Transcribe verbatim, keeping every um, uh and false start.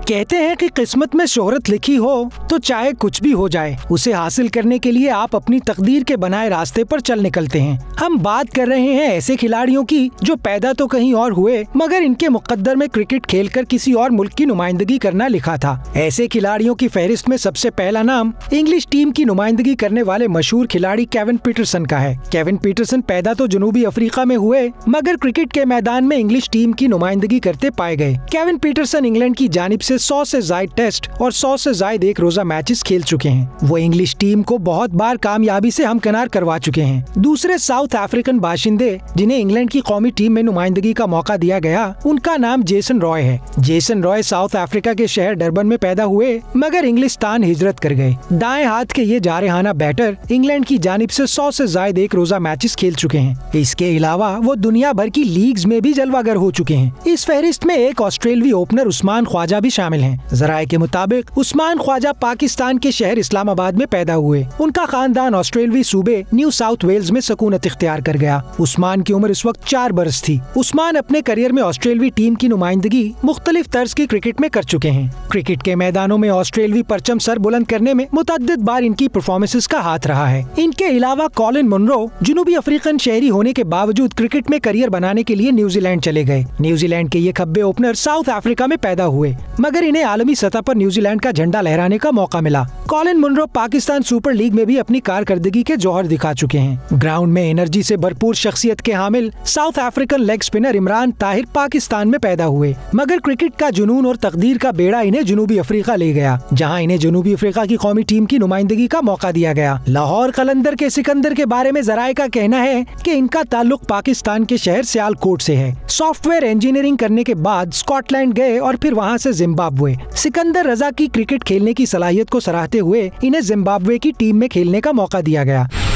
कहते हैं कि किस्मत में शोहरत लिखी हो तो चाहे कुछ भी हो जाए, उसे हासिल करने के लिए आप अपनी तकदीर के बनाए रास्ते पर चल निकलते हैं। हम बात कर रहे हैं ऐसे खिलाड़ियों की जो पैदा तो कहीं और हुए मगर इनके मुकद्दर में क्रिकेट खेलकर किसी और मुल्क की नुमाइंदगी करना लिखा था। ऐसे खिलाड़ियों की फहरिस्त में सबसे पहला नाम इंग्लिश टीम की नुमाइंदगी करने वाले मशहूर खिलाड़ी केविन पीटरसन का है। केविन पीटरसन पैदा तो जनूबी अफ्रीका में हुए मगर क्रिकेट के मैदान में इंग्लिश टीम की नुमाइंदगी करते पाए गए। केविन पीटरसन इंग्लैंड की जानिब से सौ से जायद टेस्ट और सौ से जायद एक रोजा मैचेस खेल चुके हैं। वो इंग्लिश टीम को बहुत बार कामयाबी से हमकिनार करवा चुके हैं। दूसरे साउथ अफ्रीकन बाशिंदे जिन्हें इंग्लैंड की कौमी टीम में नुमाइंदगी का मौका दिया गया, उनका नाम जेसन रॉय है। जेसन रॉय साउथ अफ्रीका के शहर डरबन में पैदा हुए मगर इंग्लिस्तान हिजरत कर गए। दाएं हाथ के ये जारहाना बैटर इंग्लैंड की जानिब से सौ से जायद एक रोजा मैचेस खेल चुके हैं। इसके अलावा वो दुनिया भर की लीग्स में भी जलवागर हो चुके हैं। इस फहरिस्त में एक ऑस्ट्रेलियाई ओपनर उस्मान ख्वाजा भी शामिल हैं। जराये के मुताबिक उस्मान ख्वाजा पाकिस्तान के शहर इस्लामाबाद में पैदा हुए। उनका खानदान ऑस्ट्रेलियाई सूबे न्यू साउथ वेल्स में सकूनत इख्तियार कर गया। उस्मान की उम्र इस वक्त चार बरस थी। उस्मान अपने करियर में ऑस्ट्रेलियाई टीम की नुमाइंदगी मुख्तलिफ तर्ज की क्रिकेट में कर चुके हैं। क्रिकेट के मैदानों में ऑस्ट्रेलियाई परचम सर बुलंद करने में मुतअद्दिद बार इनकी परफॉर्मेंसेस का हाथ रहा है। इनके अलावा कॉलिन मुनरो जनूबी अफ्रीकन शहरी होने के बावजूद क्रिकेट में करियर बनाने के लिए न्यूजीलैंड चले गए। न्यूजीलैंड के ये खब्बे ओपनर साउथ अफ्रीका में पैदा हुए मगर इन्हें आलमी सतह पर न्यूजीलैंड का झंडा लहराने का मौका मिला। Colin Munro Pakistan Super League में भी अपनी कारकर्दगी के जौहर दिखा चुके हैं। ग्राउंड में एनर्जी से भरपूर शख्सियत के हामिल South African leg spinner Imran Tahir Pakistan में पैदा हुए मगर क्रिकेट का जुनून और तकदीर का बेड़ा इन्हें जनूबी अफ्रीका ले गया, जहां इन्हें जनूबी अफ्रीका की कौमी टीम की नुमाइंदगी का मौका दिया गया। लाहौर कलंदर के सिकंदर के बारे में जराये का कहना है कि इनका ताल्लुक पाकिस्तान के शहर सियालकोट से है। सॉफ्टवेयर इंजीनियरिंग करने के बाद स्कॉटलैंड गए और फिर वहां से जिम्बाब्वे। सिकंदर रजा की क्रिकेट खेलने की सलाहियत को सराहते हुए इन्हें जिम्बाब्वे की टीम में खेलने का मौका दिया गया।